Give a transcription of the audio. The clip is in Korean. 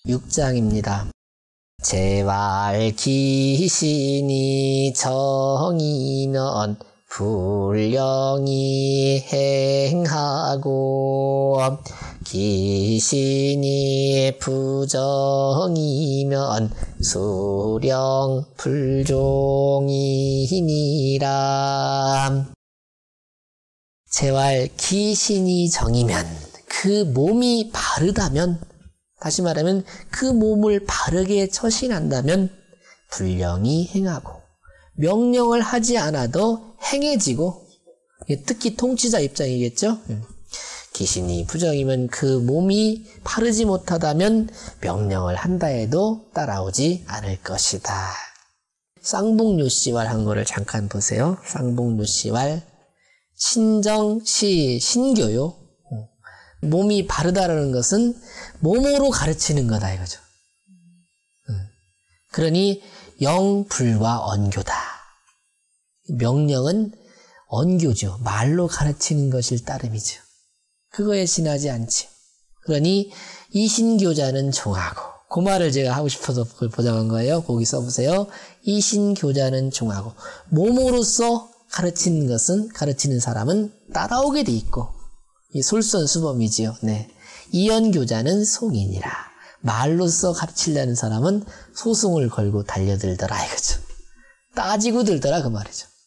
6장입니다. 재왈 기신이 정이면 불령이 행하고 기신이 부정이면 수령 불종이니라. 재왈 기신이 정이면, 그 몸이 바르다면, 다시 말하면 그 몸을 바르게 처신한다면 불령이 행하고, 명령을 하지 않아도 행해지고, 특히 통치자 입장이겠죠. 기신이 부정이면 그 몸이 바르지 못하다면 명령을 한다 해도 따라오지 않을 것이다. 쌍봉요시왈 한 거를 잠깐 보세요. 쌍봉요시왈 신정시 신교요. 몸이 바르다라는 것은 몸으로 가르치는 거다 이거죠. 그러니 영불과 언교다. 명령은 언교죠. 말로 가르치는 것일 따름이죠. 그거에 지나지 않죠. 그러니 이신교자는 종하고, 그 말을 제가 하고 싶어서 그걸 보장한 거예요. 거기 써보세요. 이신교자는 종하고, 몸으로서 가르치는 것은, 가르치는 사람은 따라오게 돼 있고, 이 솔선수범이지요. 네. 이연교자는 송인이라. 말로써 가르치려는 사람은 소송을 걸고 달려들더라 이거죠. 따지고 들더라 그 말이죠.